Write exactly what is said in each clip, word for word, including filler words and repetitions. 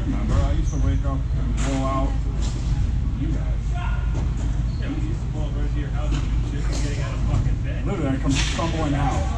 remember, I used to wake up and go out to you guys. Yeah, we used to pull up right to your house and just getting out of fucking bed. Literally, I come stumbling out.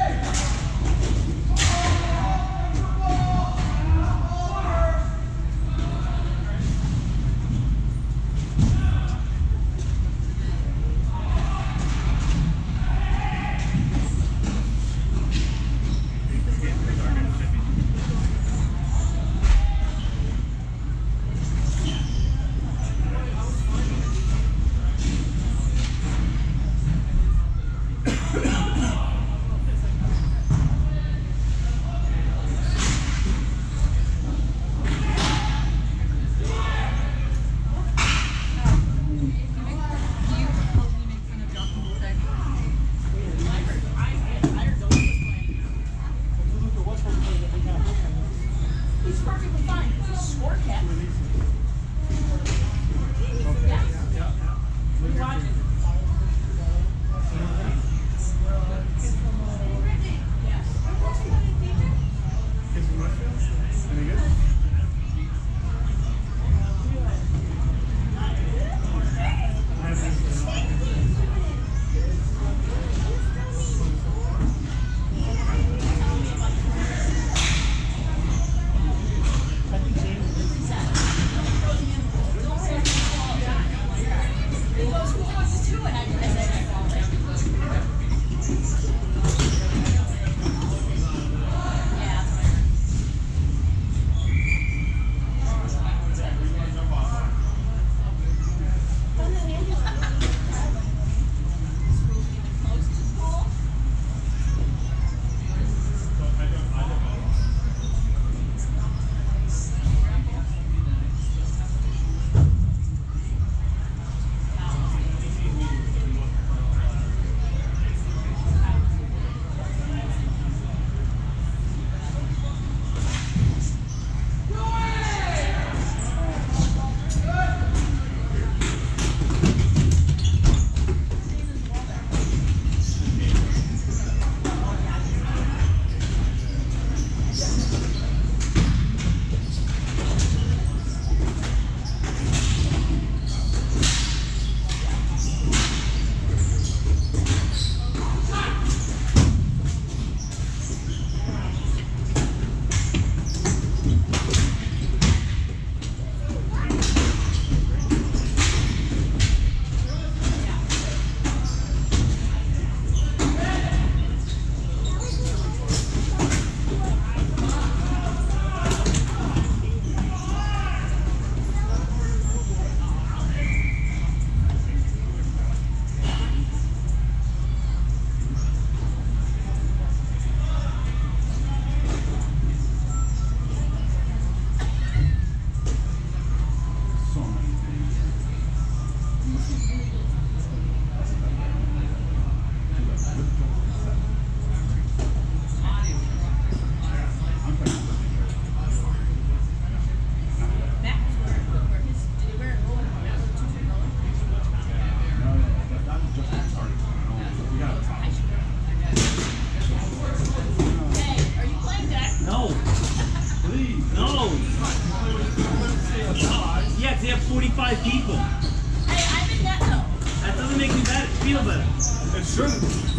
forty-five people. Hey, I'm in that though. That doesn't make me better, feel better. It shouldn't.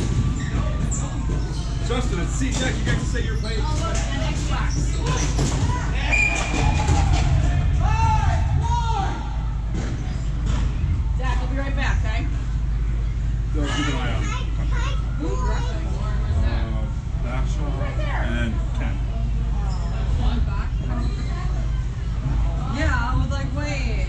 Justin, it's C Jack, you get to say your page. Oh, look, an Xbox. Zach, I'll be right back, okay? So keep an eye out. Who's rushing? Uh, Dashaw and Ken. Yeah, I was like, wait.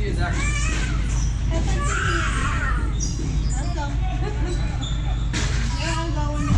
you, Zach. Let's go. Where am I going?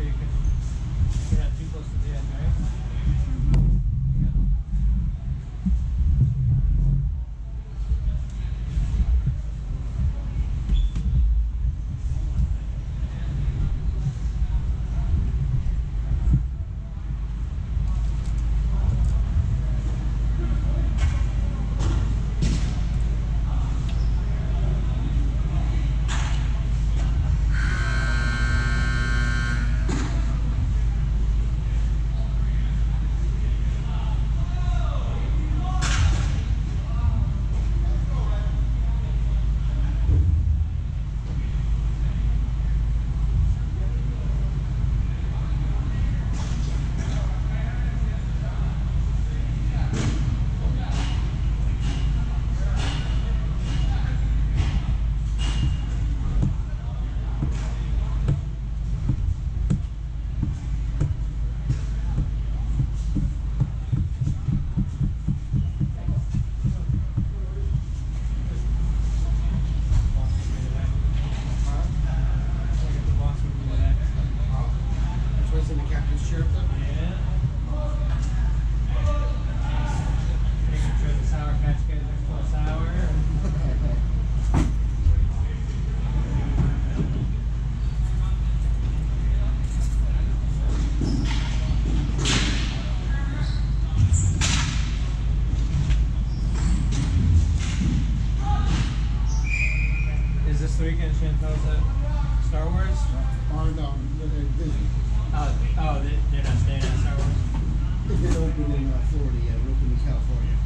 you can. You're not too close to the end, right? Yeah. This weekend, Chantel's at Star Wars? Or no, they're busy. Oh, oh they, they're not staying at Star Wars? They didn't open in uh, Florida yet, they opened in California.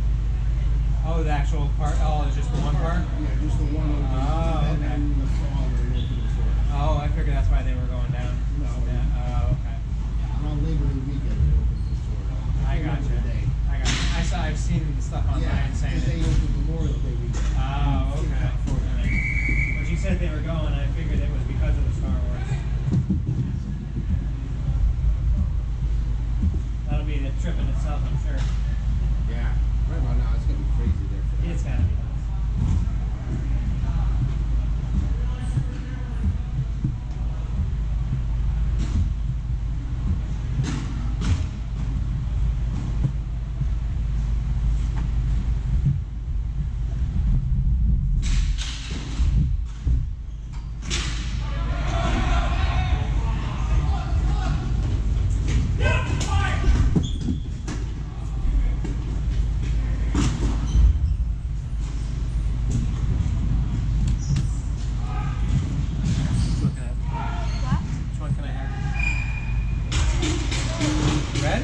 Oh, the actual park? Oh, it's just the one park? Yeah, just the one open. Oh, and okay. then in the fall, they opened in Florida. Oh, I figured that's why they were going down. No, Yeah. Oh, okay. around Labor Day weekend, they opened in Florida. I got you. Day. I got you. I saw, I've seen the stuff online Yeah, saying because they it. opened Memorial Day weekend. Oh, in okay. California. When she said they were going, I figured it was because of the Star Wars. That'll be the trip in itself, I'm sure. Yeah, right about now, it's going to be crazy there for them. It's gotta be nice. Red?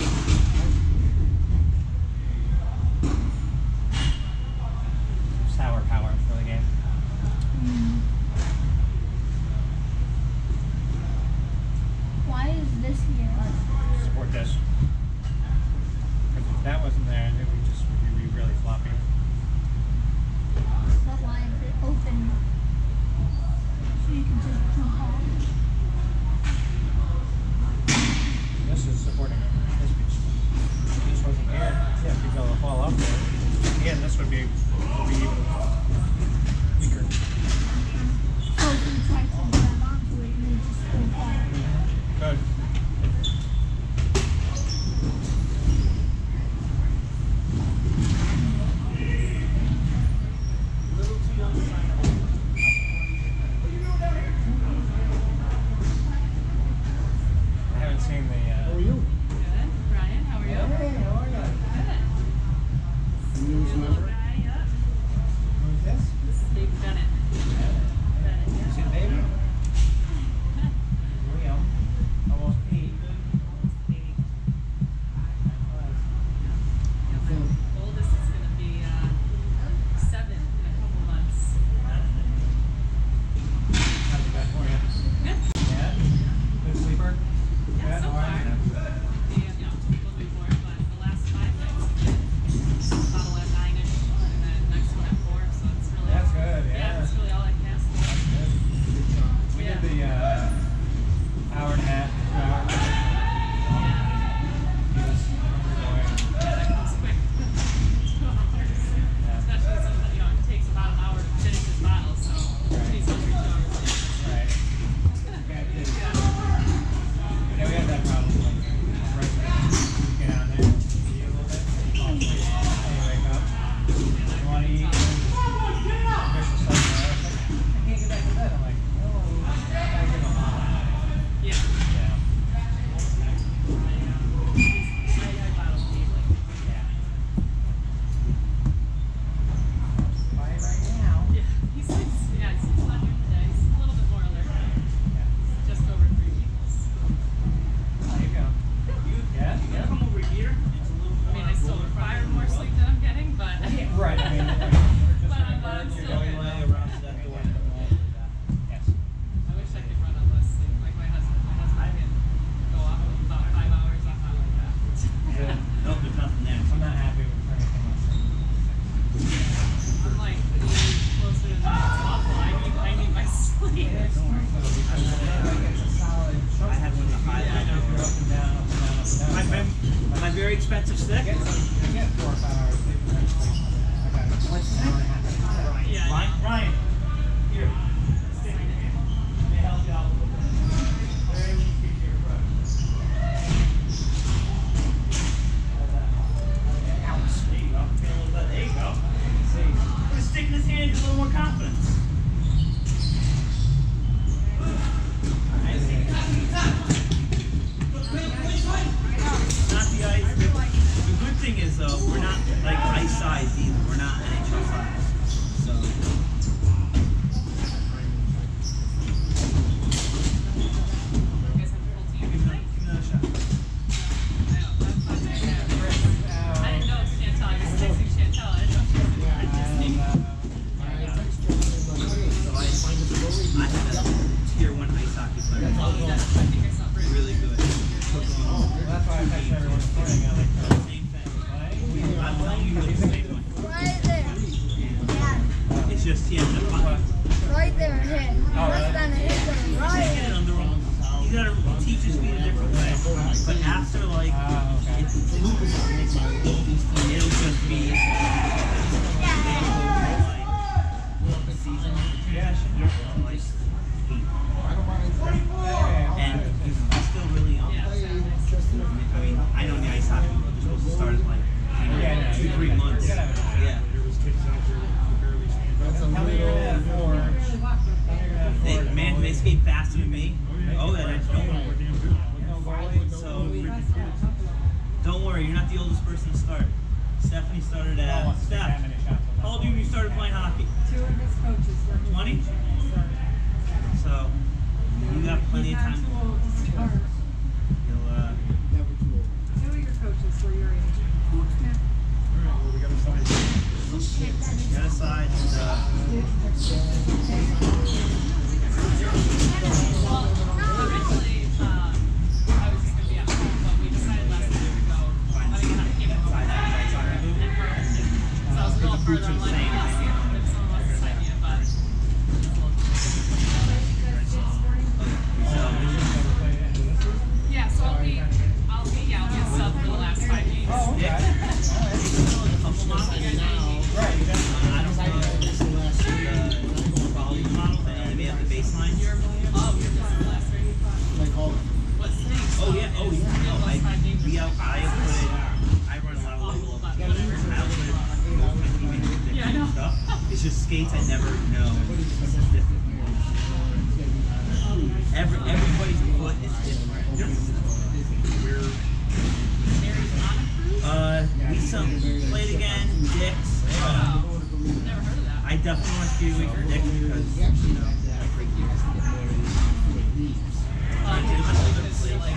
Sour power for the game. Why is this here? Support this. Because if that wasn't there, it would just would be really floppy. But why is it open? So you can just jump off. This is supporting this piece. If this wasn't here, yeah, people will fall off there. Again, this would be, would be even weaker. So if you try to grab onto it, you just go back. Good. I haven't seen the. How Uh, are you? Good. Brian, how are you? Hey, how are you? Good. News member? Guy, yeah. who's this? This is Baby Bennett. Bennett, yeah. Is it baby? Here we go. Almost eight. Baby. Yeah, Okay. my oldest is gonna be uh, seven in a couple months. How's it going for you? Good. Yeah? Good sleeper? Yeah, Good? so All right. far. expensive stick. I get four or five hours sleep in that place. I got it. What's that? Yeah. Ryan, Ryan, here. Stick. May I help you out a little bit? Very weak here, bro. Ouch. There you go. Feel a little bit. There you go. See. Put a stick in his hand, get a little more confidence. Not the ice. The, the good thing is though, we're not like ice size either. We're not N H L size. So. You guys have a full team Give me tonight? another- give me another shot. I know, that's fun. I didn't know it was Chantel. I just texted Chantel. I didn't know she was in Yeah, Disney. and, uh, So I, I had a tier one ice hockey player. Oh, that's, I think I saw Brit. Really good. well, that's why I text everyone this morning. I like, uh, Same thing. play. I'm telling you, it's the same one. Right there. Yeah. It's just he has to find. Right there, hit. Oh, Less really? than a hit there. Just Right. get it under him. You gotta teach his feet a different way. But after like, Ah, okay. it's, it'll just be like season progression, like and he's still really young. Yeah, so I mean, I know in the ice hockey world, they're supposed to start at like you know, Yeah, two, three yeah. months. You gotta have it. Yeah. Tell me you're gonna have four. Tell me you're gonna have They, four. man, they skate faster than me. Oh, that I don't. No goalie. So don't worry, you're not the oldest person to start. Stephanie started No one at wants to take that Steph. many shots on How old were you when you started playing hockey? Two of his coaches were twenty? So you got plenty of time. Too old to start. You'll uh, Two of your coaches were your age. get aside and uh, Well, originally, uh, I was just gonna be at home, but we decided last night to go. I mean, not came home find out and ice hockey boot. so I was a little further on line than last year. If someone wants to sign me up, but it's a little- So yeah, so I'll be, I'll be, yeah, I'll be a sub for the last five games. Oh, okay. yeah, a couple models. You guys may need- Right, you definitely. I don't know the quality model. I know they may have the baseline. Oh, you're just the last three. What stinks? Oh yeah, oh yeah. No, I Five games. we out. I put it. I run a lot of level up. I output most of my teammates with Yeah, I know. different stuff. It's just skates I never know. Every everybody's foot is different. We're Mary's on a cruise? uh we some played again. Dick's. Uh, Never heard of that. I definitely want to do it for Dick's because you know. Um, because, like,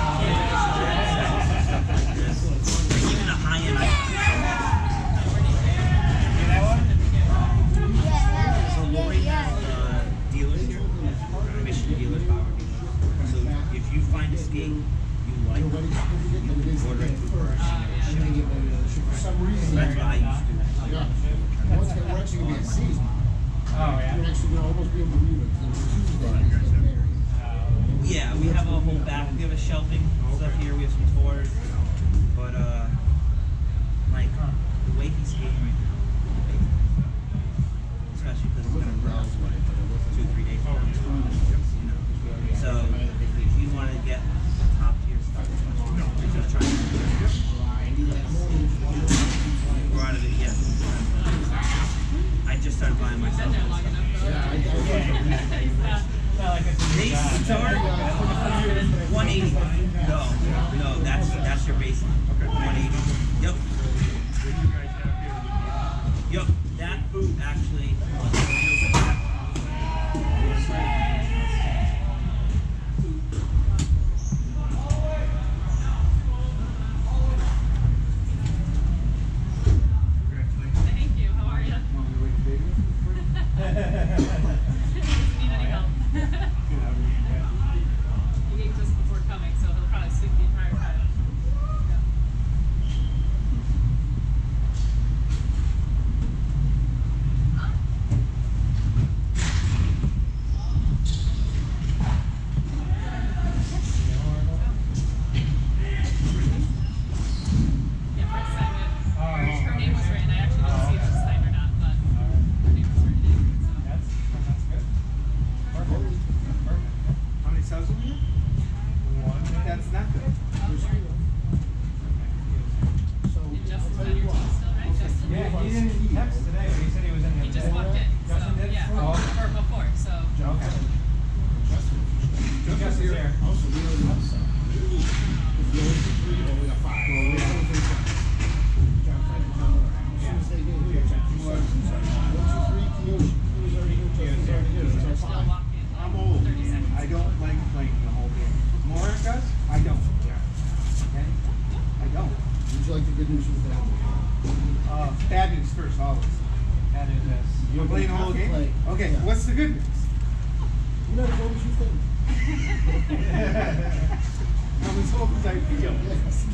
Even a high end. You know what? So Yeah, Lori yeah, has uh, dealers here, Michigan dealers, power dealers. So if you find a skate you like, you can order it through her. For some reason, That's what I used to do. yeah. Well, it's gonna, we're actually gonna be at season. Oh, yeah. We're actually gonna almost be able to leave it on Tuesday. It's there. Yeah, we have a whole back. We have a shelving stuff here. We have some tours, but uh, like the way he's skating right now, especially because it's gonna grow two, three days from now. You know, so if you want to get top tier stuff, you're just trying to. We're out of it yet. I just started buying myself. been there long enough, though. Yeah, I, I, Yeah. Not like it's a They job. start one eighty. No, no, that's that's your baseline. one eighty. Yep. Yep. That boot actually. Thank you. How are you? Need any help? He ate just before coming, so he'll probably sleep the entire time. is here. Also, we only have some. If you only do three, well, we got five. Well, we have three. John Frank, John Moore. As soon as they do, we have two sons. One, two, three, Kenosha. Who's already here? Justin's already here. So Still five. walking. I'm old. thirty seconds. I don't like playing the whole game. More does? I don't. Okay? I don't. Would you like the good news or the bad news? Uh, bad news first, always. That is this. You're playing the whole game? Play. Okay, Yeah. what's the good news? You're not as old as you think. I'm as old as I feel. Yes.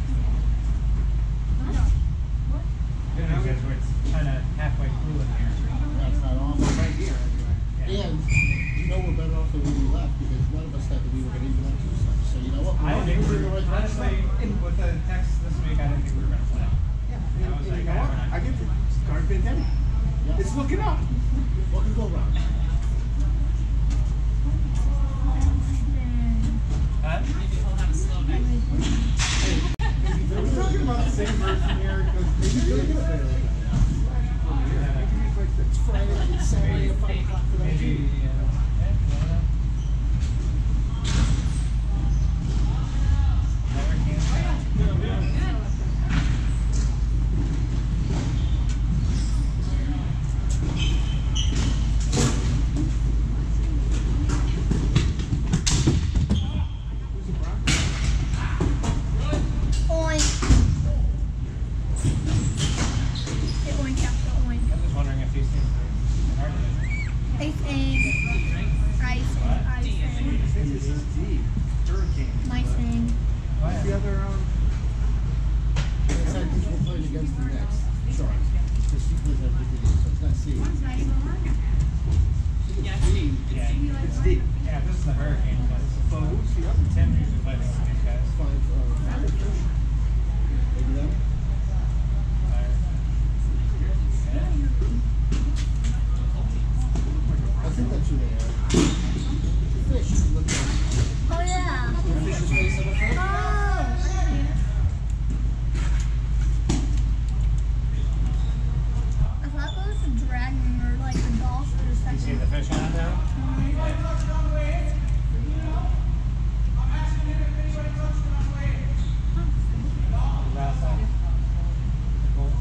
Good news is we're kind of halfway through in here. That's not awful. Right here, anyway. Yeah. And you know we're better off than when we left because none of us thought that we were going to even have two sons. So you know what? I We're didn't think we're we in the were, right honestly, direction. with the text this week, I didn't think we were going to play. Yeah, I and, was and like, you know ah, what? we're not- I get to start Vintetti. Yeah. It's looking up. What can go wrong? Huh? Maybe he'll have a slow night. Are we talking about the same version here? Because maybe You're you're gonna gonna get it. It's It's Friday, it's Saturday at five o'clock for that Maybe, game. uh, yeah, yeah. Never can tell. Oink. It oink after oink. I'm just wondering if these things are hard to do. I think. I think. I think. This is D. Hurricane. My thing. Oh, yeah. The other, um, It's like we're playing against the next Sharks. Because she plays everything, so it's not C. Yeah, D. D. Yeah. it's D. Yeah, this is the hurricane, but So who's the other? Tim usually plays against these guys. Five, uh, maybe that? I think that's who they are. Fish. Look at Oh yeah. the fish's face on the front. Oh. I thought that was a dragon or like a dolphin or You something. see the fish on it now? Last time? Cool.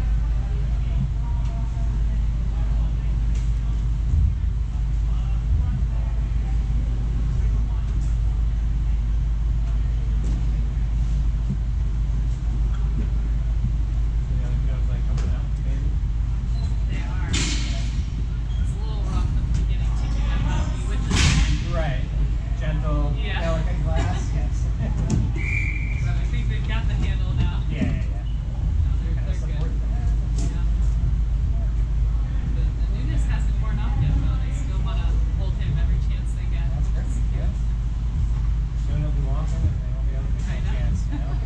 The other girls like coming out, maybe? They are. It's a little rough at the beginning teaching them how to be witches. Right. Gentle, Yeah. delicate glass, yes. But I think they've got the handle now. Yeah, yeah, yeah. They're, Gotta they're support good. that. Yeah. The, the newness hasn't worn off yet, though. They still want to hold him every chance they get. That's great. Yeah. Soon it'll be Lawson and then it'll be able to I take a know. chance, you know?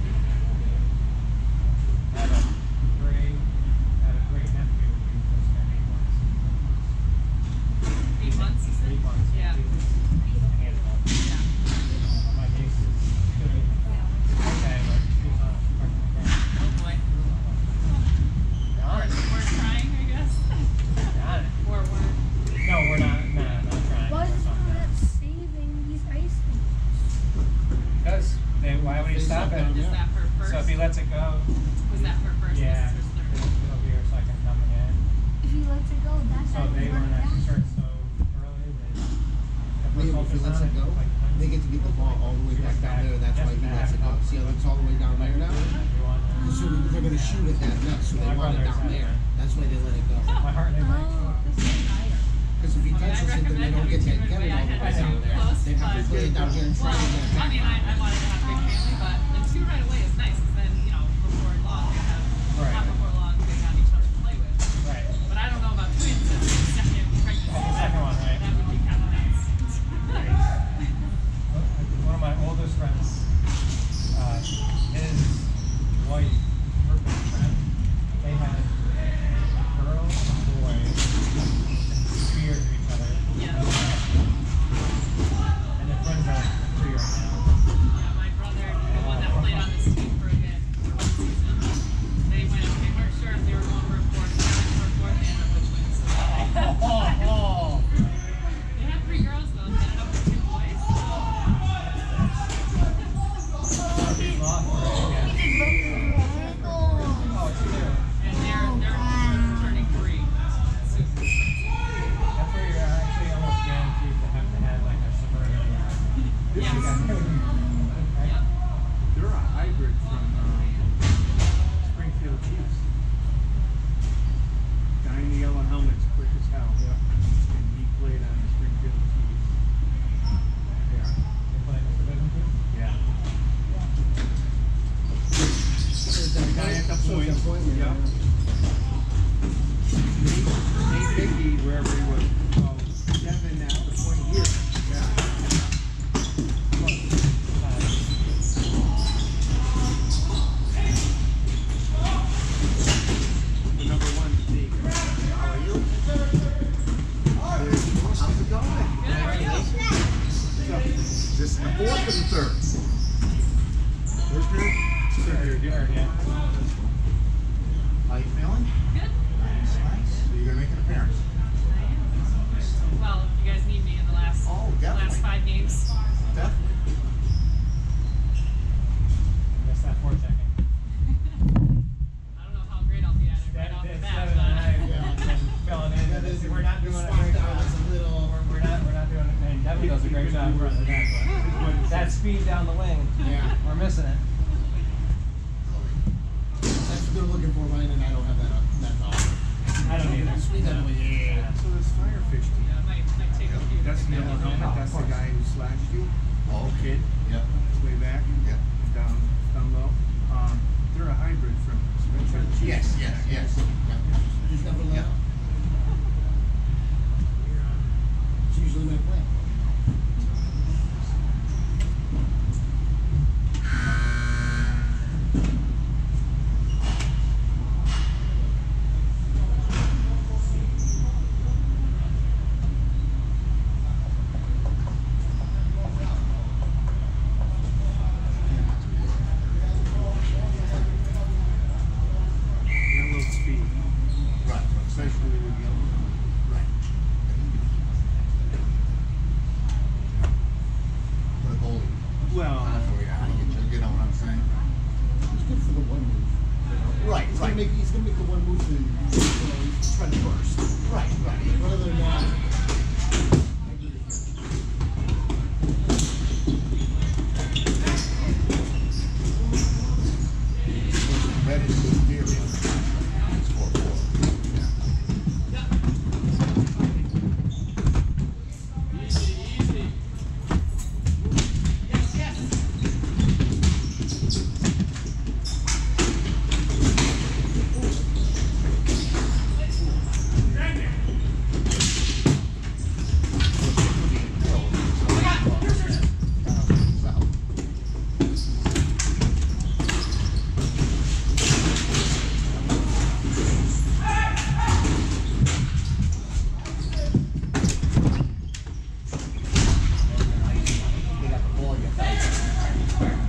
I have a great, I have a great nephew who's just gonna be months. Eight months, you said? Eight months. Yeah. He's a handful. Yeah. My niece is doing okay, but she's on a fucking game. Oh boy. Got it. We're trying, I guess. Got it. Or we're. No, we're not, no, not trying. Why is We're not that saving these ice creams? Because they, why would he Face stop up, it? down, Is yeah. that her first? So if he lets it go, Was that her first? yeah, This is her it'll, third. it'll be her second coming in. If he lets it go, that's So how they you weren't run actually back. started so early that the Maybe first if he lets ultrasound, it go, like, they get to get the ball all the way back down there. That's why he lets it go. See how it's all the way down there now? everyone, uh, So they're going to shoot at that net, so they My want it brother's down had there. it. That's why they let it go. My heart rate might Oh, This is higher. Because if he I mean, touches I'd it, then they recommend don't get to having get two, it all the but I way had down two there. close, They have to but- play it down here and try Well, to get it I back. mean, I, I wanted to have a big family, but the two right away is nice, because then, you know, before long, they have, Right. not before long, they have each other to play with. right. But I don't know about twins as a second pregnancy. Oh, the second one, right? That would be kind of nuts. One of my oldest friends, uh, his wife, her best friend, they had girls and boys two years of each other. Yeah. And their friends are like three right now. Yeah, my brother, the one that played on this team for a bit, for one season, they went, they weren't sure if they were going for a fourth, they went for a fourth, they ended up with twins. Oh, oh, They had three girls though, they ended up with two boys. So Yep. They're a hybrid from um, Springfield Chiefs. Guy in the yellow helmet's quick as hell. Yeah. And he played on the Springfield Chiefs. Yeah. They play Mister Division two? Yeah. Guy at the So point. that point, Yeah. yeah. Nate, Nate Dickey, wherever he was, well, Devin at the point here. Yeah. The number one Steve. How are you? How's it going? Good, how are you? This is the fourth or the third? First year? Third year, yeah. Third, yeah. How you feeling? Good. Nice, nice. So you're gonna make an appearance? I am. Well, if you guys need me in the last Oh, last definitely. five games. Definitely. Missed that forechecking. I don't know how great I'll be at it right off the It's bat, seven and a half, but yeah, and filling in. That is- We're not doing a swapped great out job. as a little. We're, we're not, we're not doing it. And Devin does a great job in front of the net, but that speed down the wing, Yeah. we're missing it. That's what they're looking for, Ryan, and I don't have that, uh, that offer. I don't either. Definitely, yeah. So this Firefish team, yeah, it might, might take a few. that's the yellow helmet, Oh, of that's the course. guy who slashed you, Oh, kid, Yep. way back, Yep. down, down low. Um, they're a hybrid from Springfield Chiefs. Yes, yes, yes. Yep. He's never left. It's usually my plan. Yellow speed. Right, especially with yellow. Right. For the goalie. Well, Not for you, how do you, you know what I'm saying? He's good for the one move. Right, He's right. gonna make, he's gonna make the one move to, you know, he's trying to burst. Right, right. But other than that, I agree with you. Red is inferior. It's four four. They got the ball, you got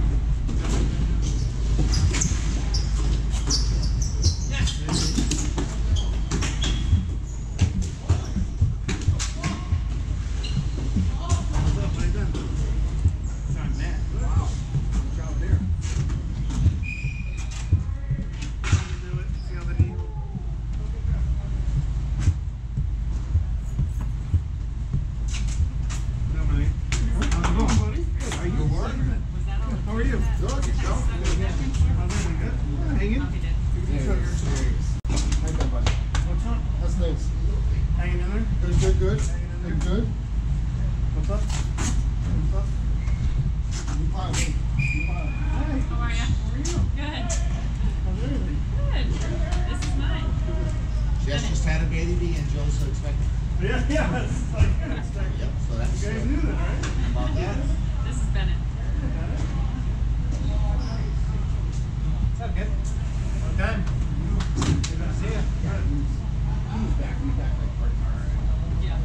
what's up, Mike? It's on Matt. Wow. It's out there. Trying to do it. See how the knee. What's up, Mike? How's it going, buddy? Good. How are you? Good work. Was that all? How are you? Good, yourself? How's everything good? Hanging? Copy did. How you doing, buddy? What's up? That's nice. Hanging in there? Good, good, good. Good, good. What's up? What's up? You fine, man. You fine. Hi. How are ya? How are you? Good. How's everything? Good. This is mine. Jess just had a baby and Joe's expecting. Yeah, yeah. It's like, it's like, Yep, so that's. you guys uh, knew that, right? How about that? This is Bennett. What's up, kid? Okay. Good to see you. He's back, he's back like part-time. Yeah.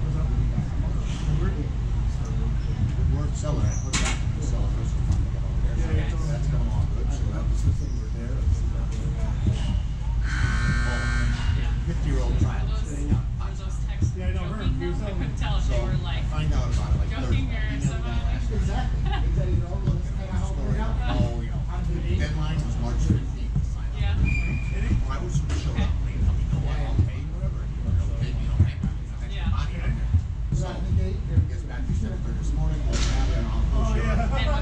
We're selling it, put that in the cellar first. We'll get over there. So Yeah, yeah. that's coming along good. So that was the thing we're there. Fifty-year-old Were trials. those, were those texts Yeah, I know her. joking He was though? I telling me. couldn't tell if they were like. I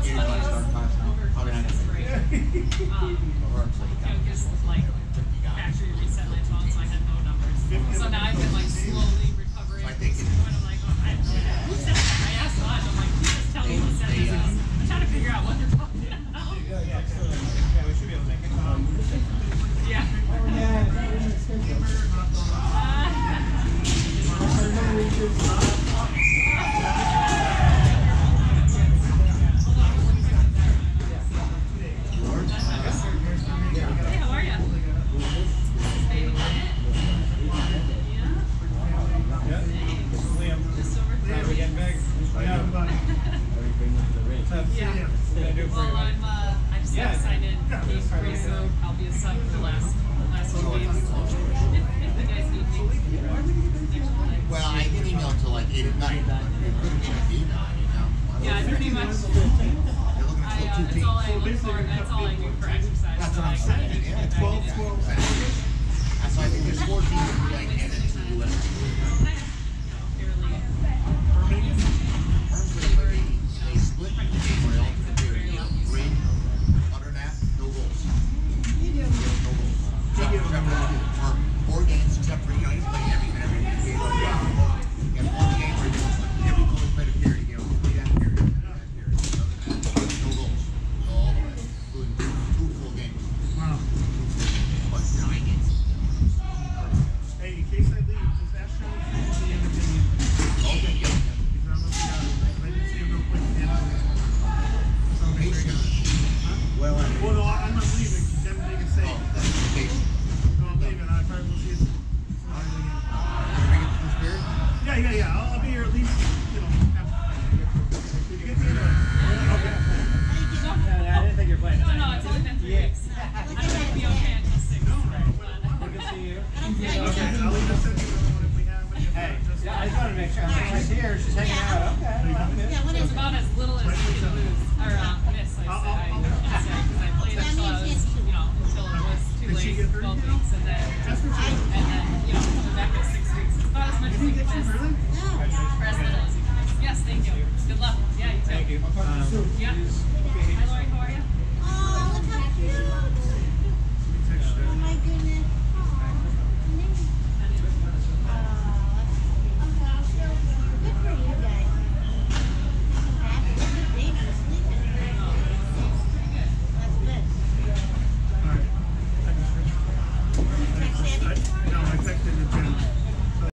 what's Eight funny o'clock is start class now. over Probably not Christmas break, um, Or it's like- you know, just like factory reset my phone, so I had no numbers. So now I've been like slowly recovering. I think from the point of like, oh, I, who said that? I asked Lodge, I'm like, please just tell me who said They, this. uh, I'm trying to figure out what they're talking about. Yeah, so, yeah, we should be able to make it. Um, Yeah. Yeah, that was expensive. I remember we did. Hey, how are ya? Baby Bennett? Yeah? yeah, this is Liam. Just over Now we're three getting big. Yeah. Tough. Yeah. What can I do for Well, you? I'm, uh, I just got Yeah. excited. Came free, so I'll be a sub for the last, last few games. If, if you guys need me. Next one. Well, I get email until like eight at night. But it couldn't get an email, you know? Yeah, I pretty much, They're looking I, to uh, fill two that's all I teams. look for, that's all I do for exercise. That's so what I'm I kinda saying. need to Yeah, get back twelve, into it. twelve. That's why I think there's four teams in the U S. I have